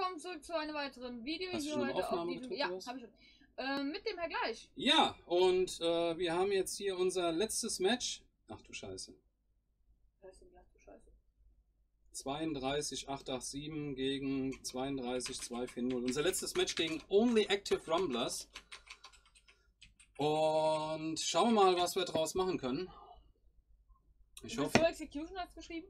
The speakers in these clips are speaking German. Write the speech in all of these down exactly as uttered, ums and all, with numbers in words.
willkommen zurück zu einem weiteren Video. Hast du hier schon eine heute Aufnahme auf diesem, gedrückt, ja, oder was? habe ich schon. Äh, mit dem Herr Gleich. Ja, und äh, wir haben jetzt hier unser letztes Match. Ach du Scheiße. Scheiße, ach du Scheiße. zweiunddreißig achthundertsiebenundachtzig gegen zweiunddreißig zweihundertvierzig. Unser letztes Match gegen Only Active Rumblers. Und schauen wir mal, was wir draus machen können. Ich hoffe. Execution hat es geschrieben?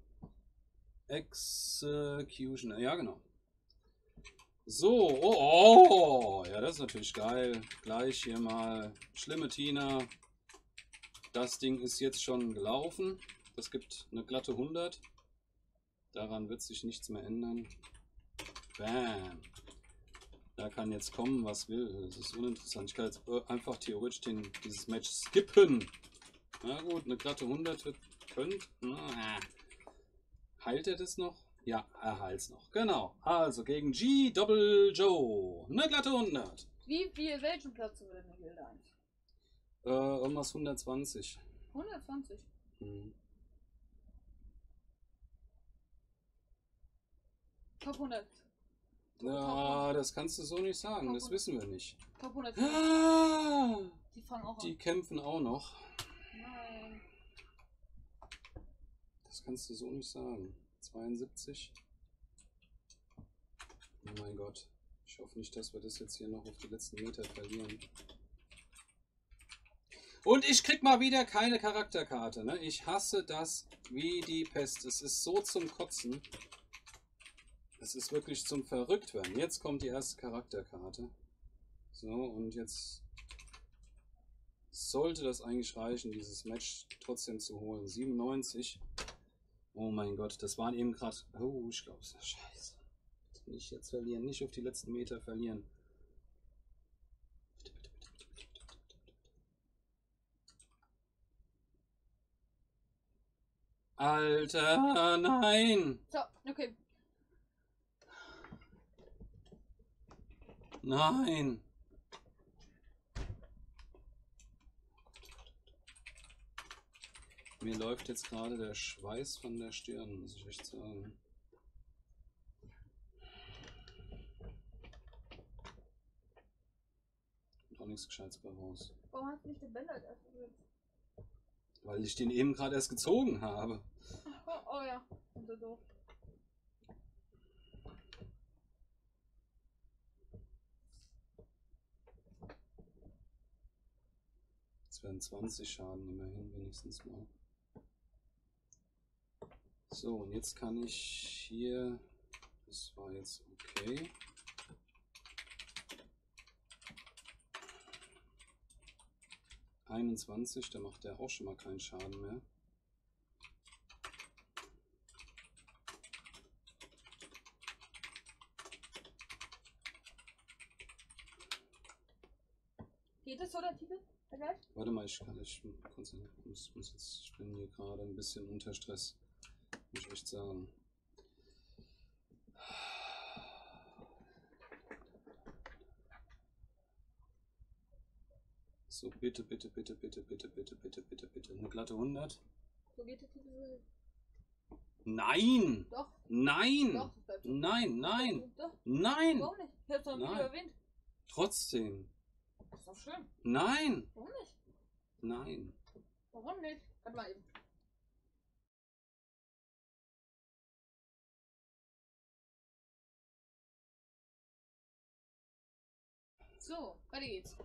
Execution, ja genau. So, oh, oh, ja, das ist natürlich geil. Gleich hier mal schlimme Tina. Das Ding ist jetzt schon gelaufen. Das gibt eine glatte hundert. Daran wird sich nichts mehr ändern. Bam. Da kann jetzt kommen, was will. Das ist uninteressant. Ich kann jetzt einfach theoretisch den, dieses Match skippen. Na gut, eine glatte hundert wird, könnt. Na, heilt er das noch? Ja, er heilt es noch. Genau. Also gegen G Double Joe. Eine glatte hundert. Wie viel, welchen Platz will denn Gilde eins? Äh, irgendwas hundertzwanzig. hundertzwanzig. Mhm. Top hundert. Ja, das kannst du so nicht sagen. Top Das hundert. wissen wir nicht. Top hundert. Ah, Die fangen auch die an. kämpfen auch noch. Nein. Das kannst du so nicht sagen. zweiundsiebzig. Oh mein Gott. Ich hoffe nicht, dass wir das jetzt hier noch auf die letzten Meter verlieren. Und ich krieg mal wieder keine Charakterkarte. Ne? Ich hasse das wie die Pest. Es ist so zum Kotzen. Es ist wirklich zum Verrücktwerden. Jetzt kommt die erste Charakterkarte. So, und jetzt sollte das eigentlich reichen, dieses Match trotzdem zu holen. siebenundneunzig. Oh mein Gott, das waren eben gerade... Oh, ich glaube, es ist scheiße. Nicht jetzt verlieren, nicht auf die letzten Meter verlieren. Bitte, bitte, bitte, bitte, bitte, bitte, bitte, bitte. Alter, nein! So, okay. Nein! Mir läuft jetzt gerade der Schweiß von der Stirn, muss ich echt sagen. Kommt auch nichts Gescheites bei raus. Warum hast du nicht den Bänder erst gesetzt? Weil ich den eben gerade erst gezogen habe. Oh, oh ja, und so doof. Das wären zwanzig Schaden immerhin wenigstens mal. So, und jetzt kann ich hier... Das war jetzt okay. einundzwanzig, da macht der auch schon mal keinen Schaden mehr. Geht das so, der Titel? Vergleich? Warte mal, ich kann ich muss, muss jetzt, ich bin hier gerade ein bisschen unter Stress, muss ich echt sagen. So, bitte, bitte, bitte, bitte, bitte, bitte, bitte, bitte, bitte. Eine glatte hundert. So geht der Titel so. Nein! Doch. Nein! Doch, das bleibt so. Nein, nein! Doch. Nein! Warum nicht? Ich hab's doch Nein. nie erwähnt. Trotzdem! Das ist doch schön. Nein! Warum nicht? Nein! Warum nicht? Warte mal eben. So, weiter geht's.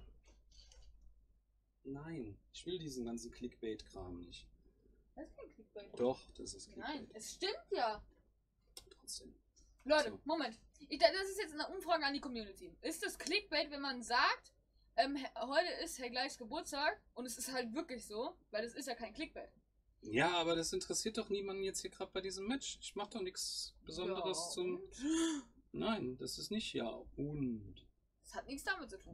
Nein! Ich will diesen ganzen Clickbait-Kram nicht. Das ist kein Clickbait. Doch, das ist Clickbait. Nein, es stimmt ja. Trotzdem. Leute, So. Moment. Ich, das ist jetzt eine Umfrage an die Community. Ist das Clickbait, wenn man sagt, ähm, heute ist Herr Gleichs Geburtstag und es ist halt wirklich so, weil das ist ja kein Clickbait. Ja, aber das interessiert doch niemanden jetzt hier gerade bei diesem Match. Ich mache doch nichts Besonderes Ja, zum... und? Nein, das ist nicht ja und. Das hat nichts damit zu tun.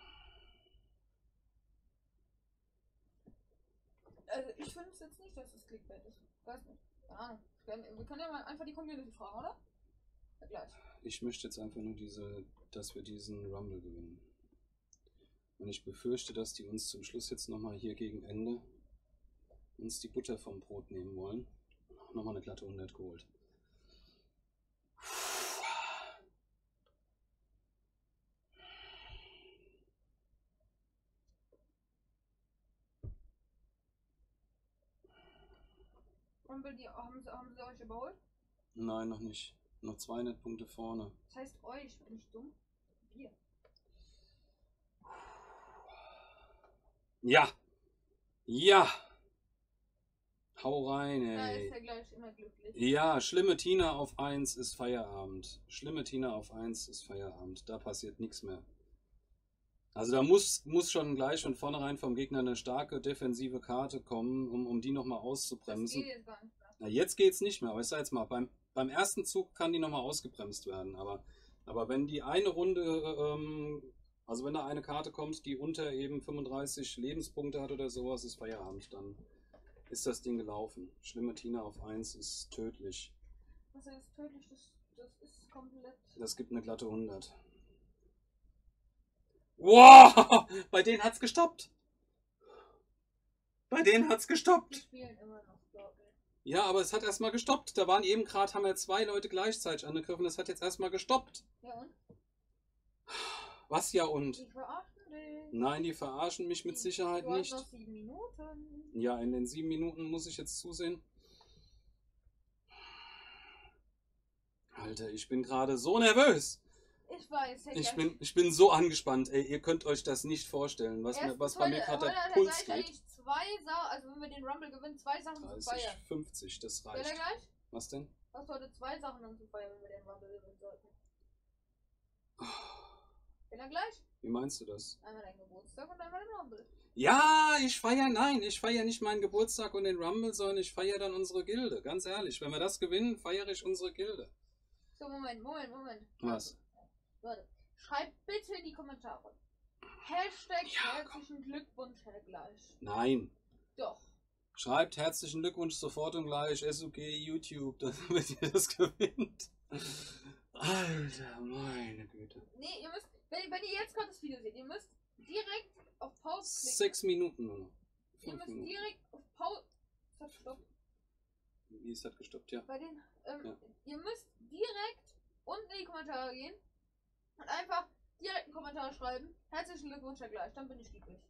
Also ich finde es jetzt nicht, dass es Clickbait ist. Weiß nicht. Keine Ahnung. Wir können ja mal einfach die Community fragen, oder? Ja, gleich. Ich möchte jetzt einfach nur diese, dass wir diesen Rumble gewinnen. Und ich befürchte, dass die uns zum Schluss jetzt nochmal hier gegen Ende uns die Butter vom Brot nehmen wollen. Nochmal eine glatte hundert geholt. Rumble, die haben sie, haben sie euch überholt? Nein, noch nicht. Noch zweihundert Punkte vorne. Das heißt euch, bin ich dumm? Wir. Ja! Ja! Hau rein, Da ey. ist er gleich immer glücklich. Ja, schlimme Tina auf eins ist Feierabend. Schlimme Tina auf eins ist Feierabend. Da passiert nichts mehr. Also da muss, muss schon gleich von vornherein vom Gegner eine starke defensive Karte kommen, um, um die nochmal Das auszubremsen. geht jetzt gar nicht mehr. Na, jetzt geht's nicht mehr, aber ich sag jetzt mal, beim, beim ersten Zug kann die nochmal ausgebremst werden. Aber, aber wenn die eine Runde, ähm, also wenn da eine Karte kommt, die unter eben fünfunddreißig Lebenspunkte hat oder sowas, ist Feierabend. Dann ist das Ding gelaufen. Schlimme Tina auf eins ist tödlich. Das ist tödlich, das, das ist komplett. Das gibt eine glatte hundert. Wow! Bei denen hat's gestoppt. Bei denen hat's Die gestoppt. spielen immer noch, glaube ich. Ja, aber es hat erstmal gestoppt. Da waren eben gerade, haben wir zwei Leute gleichzeitig angegriffen. Das hat jetzt erstmal gestoppt. Ja und? Was ja und? Die verarschen dich. Nein, die verarschen mich mit Sicherheit Du hast nicht. noch sieben Minuten. Ja, in den sieben Minuten muss ich jetzt zusehen. Alter, ich bin gerade so nervös. Ich weiß, Herr Ich Gleich- bin, ich bin so angespannt. Ey, ihr könnt euch das nicht vorstellen, was, mir, Erstens, was bei mir heute- gerade heute der hat er Puls gleich geht. eigentlich zwei Sachen, also wenn wir den Rumble gewinnen, zwei Sachen zu dreißig, feiern. fünfzig, das Will er reicht. gleich? Was denn? Du hast heute zwei Sachen um zu feiern, wenn wir den Rumble gewinnen sollten. Will er gleich? Wie meinst du das? Einmal dein Geburtstag und einmal den Rumble. Ja, ich feiere, nein, ich feiere nicht meinen Geburtstag und den Rumble, sondern ich feiere dann unsere Gilde. Ganz ehrlich, wenn wir das gewinnen, feiere ich unsere Gilde. So, Moment, Moment, Moment. Was? Warte. Schreibt bitte in die Kommentare. Hashtag Ja, herzlichen Glückwunsch, Herr Gleich. Nein. Doch. Schreibt herzlichen Glückwunsch sofort und gleich S U G YouTube, damit ihr das gewinnt. Alter, meine Güte. Nee, ihr müsst, wenn, wenn ihr jetzt gerade das Video seht, ihr müsst direkt auf Pause klicken. Sechs Minuten nur noch. Ihr Fünf müsst Minuten. direkt auf Pause. Das hat gestoppt. Wie ist das gestoppt? Ja. Bei den, ähm, Ja. Ihr müsst direkt unten in die Kommentare gehen und einfach direkt einen Kommentar schreiben. Herzlichen Glückwunsch, Herr Gleich, dann bin ich glücklich.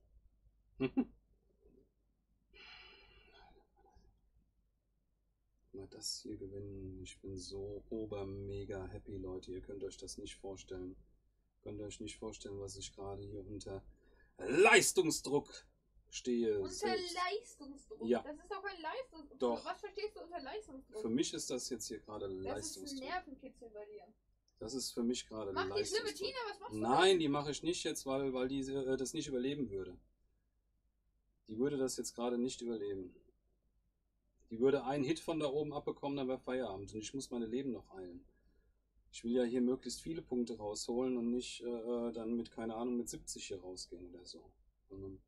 Mal das hier gewinnen. Ich bin so obermega happy, Leute. Ihr könnt euch das nicht vorstellen. Könnt ihr euch nicht vorstellen, was ich gerade hier unter Leistungsdruck stehe. Unter selbst. Leistungsdruck? Ja. Das ist doch kein Leistungsdruck. Doch. Was verstehst du unter Leistungsdruck? Für mich ist das jetzt hier gerade das ist ein Leistungsdruck. Nervenkitzel bei dir. Das ist für mich gerade Mach die schlimme Leistungsdruck. Tina, was machst du? Nein, die mache ich nicht jetzt, weil, weil die äh, das nicht überleben würde. Die würde das jetzt gerade nicht überleben. Die würde einen Hit von da oben abbekommen, dann wäre Feierabend. Und ich muss meine Leben noch heilen. Ich will ja hier möglichst viele Punkte rausholen und nicht äh, dann mit, keine Ahnung, mit siebzig hier rausgehen oder so. Sondern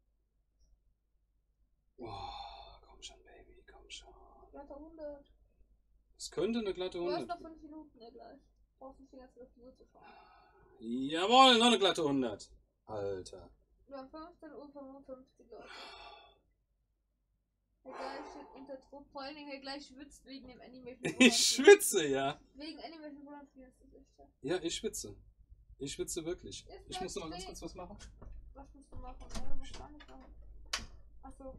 oh, komm schon, Baby, komm schon. Glatte hundert. Es könnte eine glatte Du hast hundert. noch fünf Minuten, ja gleich. Du brauchst nicht die ganze Zeit auf die Uhr zu schauen. Jawohl, noch eine glatte hundert. Alter. Wir haben fünfzehn Uhr fünfundfünfzig, Leute. Herr Gleich steht unter Druck. Vor allen Dingen, Herr Gleich schwitzt wegen dem Animation. Ich schwitze, ja. Wegen Animation Woman Spiel ist das echt. Ja, ich schwitze. Ich schwitze wirklich. Ist Ich muss noch mal ganz das kurz was machen. Was musst du machen? Ja, du musst gar nicht machen. Achso.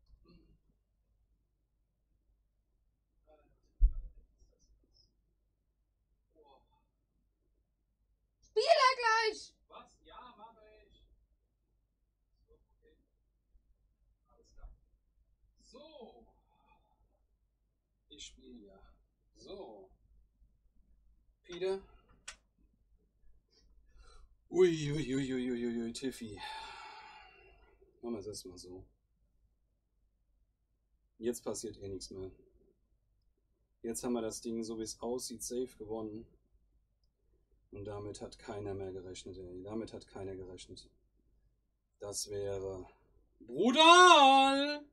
Spiele gleich! Was? Ja, mache ich. So, okay. Alles klar. So. Ich spiele ja. So. Peter. Ui, ui, ui, ui, ui, ui, Tiffy. Machen wir es erstmal so. Jetzt passiert eh nichts mehr. Jetzt haben wir das Ding, so wie es aussieht, safe gewonnen. Und damit hat keiner mehr gerechnet, ey. Damit hat keiner gerechnet. Das wäre brutal!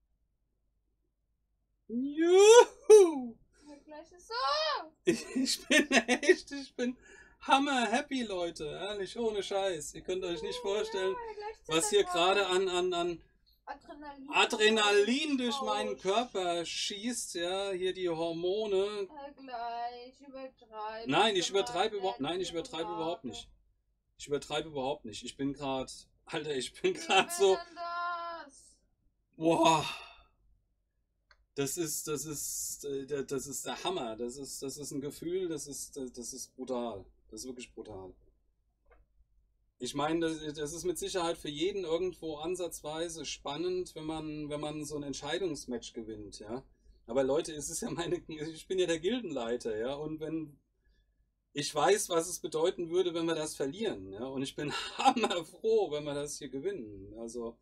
Juhu! Herr Gleich ist so! Ich bin echt, ich bin hammer happy, Leute. Ehrlich, ohne Scheiß. Ihr könnt euch nicht vorstellen, Ja, Herr Gleich was zittert hier gerade. gerade an, an, an Adrenalin, Adrenalin durch meinen Rausch. Körper schießt. Ja, hier die Hormone. Herr Gleich, übertreib. Nein, ich Bitte mal, übertreibe überhaupt, werde nein, ich ich übertreibe Rate. überhaupt nicht. Ich übertreibe überhaupt nicht. Ich bin gerade, Alter, ich bin Wie gerade so, will denn das? boah. Das ist, das ist, äh, das ist der Hammer. Das ist, das ist ein Gefühl, das ist, das ist brutal. Das ist wirklich brutal. Ich meine, das, das ist mit Sicherheit für jeden irgendwo ansatzweise spannend, wenn man, wenn man so ein Entscheidungsmatch gewinnt, ja. Aber Leute, es ist ja meine, ich bin ja der Gildenleiter, ja, und wenn ich weiß, was es bedeuten würde, wenn wir das verlieren, ja, und ich bin hammerfroh, wenn wir das hier gewinnen. Also,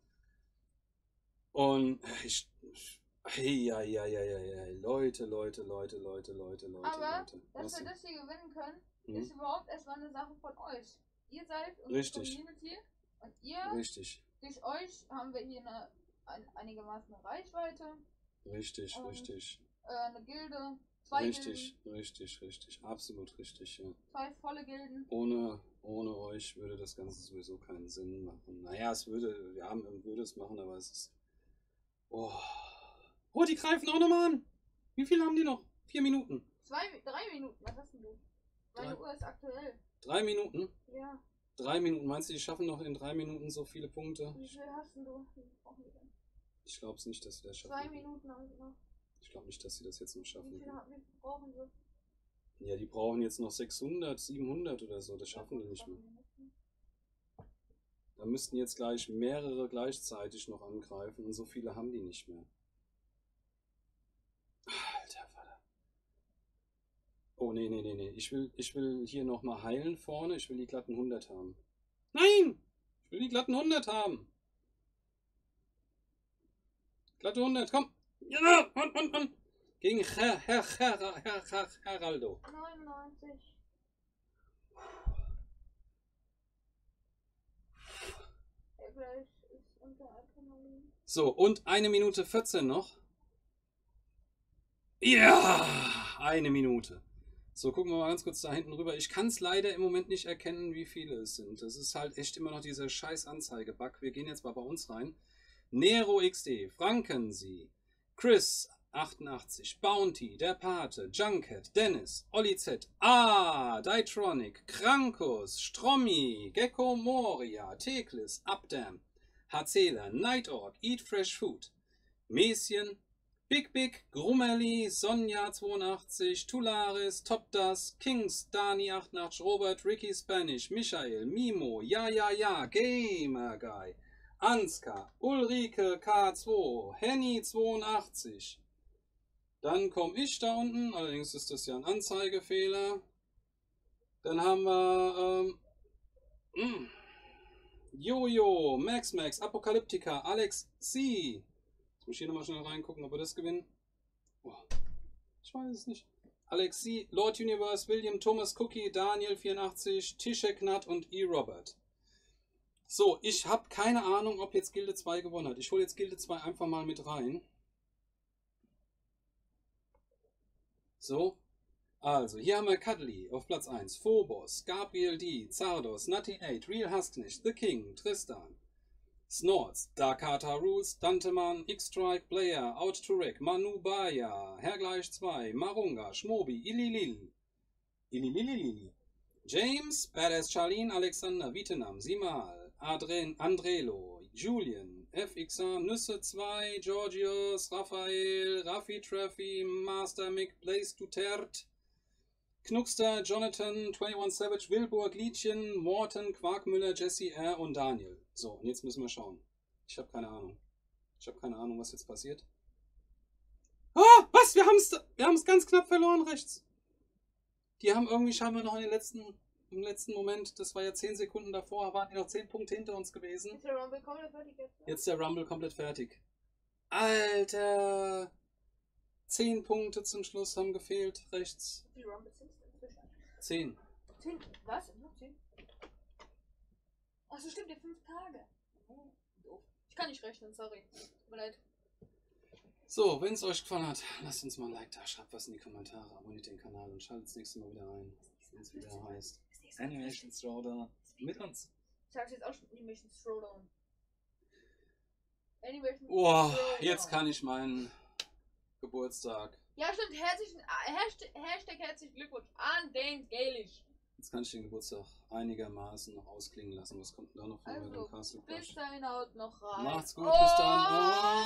und ich, hey, ja, ja, ja, ja, ja, Leute, Leute, Leute, Leute, Leute, Leute, Aber, Leute. dass Was wir denn? das hier gewinnen können, Hm? ist überhaupt erstmal eine Sache von euch. Ihr seid unsere Richtig. Community und ihr, Richtig, durch euch haben wir hier eine, ein, einigermaßen eine Reichweite, richtig, Und- richtig, äh, eine Gilde, zwei richtig, Gilden, richtig, richtig, absolut richtig, ja. zwei volle Gilden. Ohne, ohne euch würde das Ganze sowieso keinen Sinn machen. Naja, es würde, wir haben, würde es machen, aber es ist. Oh. Oh, die greifen auch nochmal an. Wie viel haben die noch? Vier Minuten. Zwei, drei Minuten, was hast denn du? Meine Drei. Uhr ist aktuell. Drei Minuten? Ja, Drei Minuten. Meinst du, die schaffen noch in drei Minuten so viele Punkte? wie viel hast denn du? Wie viel brauchen wir denn? Ich glaube es nicht, dass sie das schaffen. Zwei Minuten haben wir noch. Ich glaube nicht, dass sie das jetzt noch Wie schaffen. viel, haben- wie viel brauchen wir? Ja, die brauchen jetzt noch sechshundert, siebenhundert oder so. Das schaffen die nicht mehr. Da müssten jetzt gleich mehrere gleichzeitig noch angreifen und so viele haben die nicht mehr. Alter Vater. Oh, nee, nee, nee, nee. Ich will, ich will hier nochmal heilen vorne. Ich will die glatten hundert haben. Nein! Ich will die glatten hundert haben. Glatte hundert, komm! Ja, und, und, und! Gegen Her, Her, Her, Her, Her, Heraldo. neunundneunzig. Der gleich ist unter Adrenalin. So, und eine Minute vierzehn noch. Ja! Eine Minute. So, gucken wir mal ganz kurz da hinten rüber. Ich kann es leider im Moment nicht erkennen, wie viele es sind. Das ist halt echt immer noch dieser scheiß Anzeigebug. Wir gehen jetzt mal bei uns rein. Nero X D, Frankensee, Chris achtundachtzig, Bounty, Der Pate, Junket, Dennis, Olli Z, Ah, Ditronic, Krankus, Strommi, Gecko Moria, Teklis, Abdam, Hazela, Night Orc, Eat Fresh Food, Mäschen, Big Big, Grummerli, Sonja zweiundachtzig, Tularis, Topdas, Kings, Dani achtundachtzig, Robert, Ricky Spanish, Michael, Mimo, Ja Ja Ja, Gamer Guy, Ansgar, Ulrike K zwei, Henny zweiundachtzig. Dann komme ich da unten, allerdings ist das ja ein Anzeigefehler. Dann haben wir ähm, Jojo, Max Max, Apokalyptika, Alex C. Jetzt muss ich hier nochmal schnell reingucken, ob wir das gewinnen. Oh, ich weiß es nicht. Alex C, Lord Universe, William, Thomas Cookie, Daniel vierundachtzig, Tischek Nut und E. Robert. So, ich habe keine Ahnung, ob jetzt Gilde zwei gewonnen hat. Ich hole jetzt Gilde zwei einfach mal mit rein. So, also hier haben wir Cuddly auf Platz eins, Phobos, Gabriel D, Zardos, Nutty acht, Real Husknicht, The King, Tristan, Snorts, Darkata Rules, Danteman, X-Strike, Player, Out to Wreck, Manu Baya, Hergleich zwei, Marunga, Schmobi, Ililil, Ilililili, James, Badass Charlene, Alexander, Vietnam, Simal, Adren, Andrelo, Julian, F X A, Nüsse zwei, Georgios, Raphael, Raffi Traffy, Master Mick, Blaze Duterte, Knuckster, Jonathan, einundzwanzig Savage, Wilburg, Liedchen, Morten, Quarkmüller, Jesse R. und Daniel. So, und jetzt müssen wir schauen. Ich habe keine Ahnung. Ich habe keine Ahnung, was jetzt passiert. Ah, was? Wir haben es wir haben's ganz knapp verloren rechts. Die haben irgendwie scheinbar noch in den letzten, im letzten Moment, das war ja zehn Sekunden davor, waren die noch zehn Punkte hinter uns gewesen. Ist der Rumble komplett fertig jetzt? Jetzt ist der Rumble komplett fertig. Alter! zehn Punkte zum Schluss haben gefehlt, rechts. Wie viele Rumbles sind es inzwischen? zehn. zehn? Was? Noch zehn? Achso, stimmt, ja, fünf Tage. Oh, doof. Ich kann nicht rechnen, sorry. Tut mir leid. So, wenn es euch gefallen hat, lasst uns mal ein Like da, schreibt was in die Kommentare, abonniert den Kanal und schaltet das nächste Mal wieder ein, wenn es wieder heißt Animation Throwdown mit uns. Ich sag jetzt auch schon Animation Throwdown. Animation Boah, Throwdown. jetzt kann ich meinen Geburtstag. Ja, stimmt. Herzlichen, Hashtag, Hashtag herzlichen Glückwunsch an den Gaelish. Jetzt kann ich den Geburtstag einigermaßen noch ausklingen lassen. Was kommt denn da noch von Also, mir? bis dahin haut noch rein. Macht's gut, bis dann. Oh.